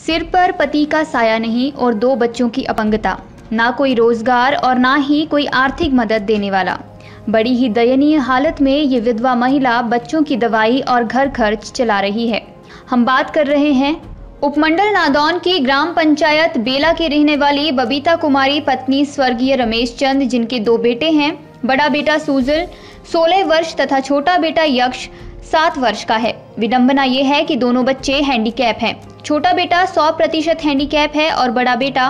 सिर पर पति का साया नहीं और 2 बच्चों की अपंगता, ना कोई रोजगार और ना ही कोई आर्थिक मदद देने वाला। बड़ी ही दयनीय हालत में ये विधवा महिला बच्चों की दवाई और घर खर्च चला रही है। हम बात कर रहे हैं उपमंडल नादौन की ग्राम पंचायत बेला की रहने वाली बबीता कुमारी पत्नी स्वर्गीय रमेश चंद, जिनके 2 बेटे हैं। बड़ा बेटा सुजल 16 वर्ष तथा छोटा बेटा यक्ष 7 वर्ष का है। विडंबना ये है कि दोनों बच्चे हैंडीकैप हैं। छोटा बेटा 100% हैंडीकैप है और बड़ा बेटा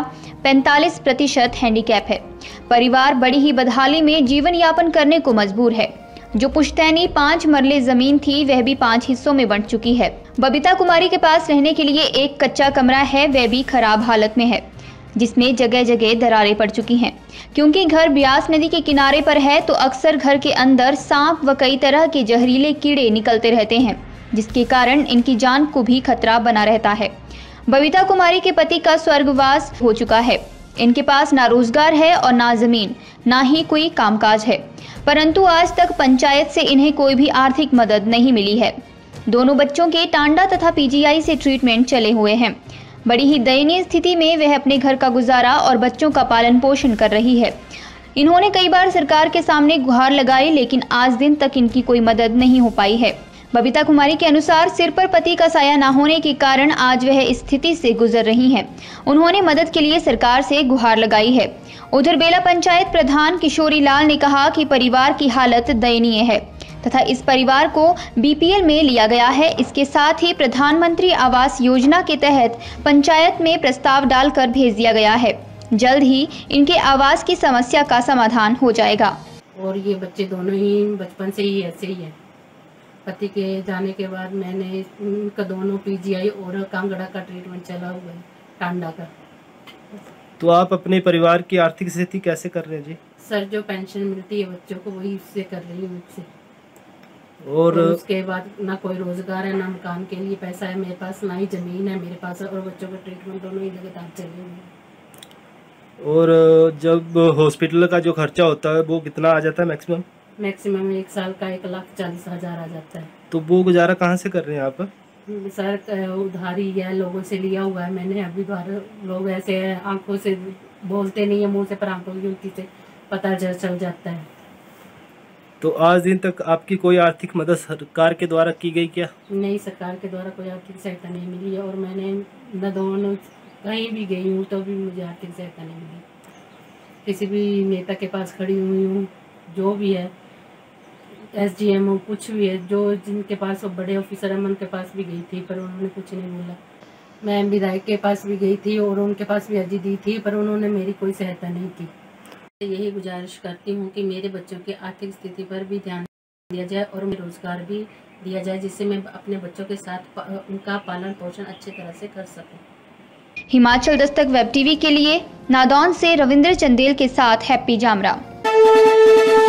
45% हैंडीकैप है। परिवार बड़ी ही बदहाली में जीवन यापन करने को मजबूर है। जो पुश्तैनी 5 मरले जमीन थी वह भी 5 हिस्सों में बंट चुकी है। बबीता कुमारी के पास रहने के लिए एक कच्चा कमरा है, वह भी खराब हालत में है, जिसमें जगह जगह दरारें पड़ चुकी हैं। क्योंकि घर ब्यास नदी के किनारे पर है तो अक्सर घर के अंदर सांप व कई तरह के जहरीले कीड़े निकलते रहते हैं, जिसके कारण इनकी जान को भी खतरा बना रहता है। बबीता कुमारी के पति का स्वर्गवास हो चुका है। इनके पास ना रोजगार है और ना जमीन, ना ही कोई कामकाज है, परंतु आज तक पंचायत से इन्हें कोई भी आर्थिक मदद नहीं मिली है। दोनों बच्चों के टांडा तथा पीजीआई से ट्रीटमेंट चले हुए हैं। बड़ी ही दयनीय स्थिति में वह अपने घर का गुजारा और बच्चों का पालन पोषण कर रही है। इन्होंने कई बार सरकार के सामने गुहार लगाई, लेकिन आज दिन तक इनकी कोई मदद नहीं हो पाई है। बबीता कुमारी के अनुसार सिर पर पति का साया न होने के कारण आज वह इस स्थिति से गुजर रही हैं। उन्होंने मदद के लिए सरकार से गुहार लगाई है। उधर बेला पंचायत प्रधान किशोरी लाल ने कहा कि परिवार की हालत दयनीय है तथा इस परिवार को बीपीएल में लिया गया है। इसके साथ ही प्रधानमंत्री आवास योजना के तहत पंचायत में प्रस्ताव डालकर भेज दिया गया है। जल्द ही इनके आवास की समस्या का समाधान हो जाएगा। और ये बच्चे दोनों ही बचपन से ही ऐसे ही है। पति के जाने के बाद मैंने इनका दोनों पीजीआई और कांगड़ा का ट्रीटमेंट चला हुआ है, टांडा का। तो आप अपने परिवार की आर्थिक स्थिति कैसे कर रहे हैं जी? सर, जो पेंशन मिलती है बच्चों को वही उससे कर रही हूँ मुझसे। और उसके बाद ना कोई रोजगार है, ना मकान के लिए पैसा है मेरे पास, ना ही जमीन है मेरे पास, और बच्चों का ट्रीटमेंट दोनों ही लगातार चल रही है। और जब हॉस्पिटल का जो खर्चा होता है वो कितना आ जाता है मैक्सिमम? मैक्सिमम 1 साल का 1,40,000 आ जाता है। तो वो गुजारा कहाँ से कर रहे हैं आप? सर, उधारी है, लोगों से लिया हुआ है मैंने। अभी बाहर लोग ऐसे आंखों से बोलते नहीं है, मुंह से, पर आंखों की उनकी से पता चल जाता है। तो आज दिन तक आपकी कोई आर्थिक मदद सरकार के द्वारा की गई क्या? नहीं, सरकार के द्वारा कोई आर्थिक सहायता नहीं मिली है। और मैंने न कहीं भी गई हूँ तो भी मुझे आर्थिक सहायता नहीं मिली। किसी भी नेता के पास खड़ी हुई हूँ, जो भी है, SDM हो, कुछ भी है, जो जिनके पास वो बड़े ऑफिसर है, मैं उनके पास भी गई थी पर उन्होंने कुछ नहीं बोला। मैं विधायक के पास भी गई थी और उनके पास भी अर्जी दी थी, पर उन्होंने मेरी कोई सहायता नहीं की। यही गुजारिश करती हूँ कि मेरे बच्चों की आर्थिक स्थिति पर भी ध्यान दिया जाए और उन्हें रोजगार भी दिया जाए, जिससे मैं अपने बच्चों के साथ उनका पालन पोषण अच्छी तरह से कर सकूँ। हिमाचल दस्तक वेब टीवी के लिए नादौन से रविंद्र चंदेल के साथ हैप्पी जामरा।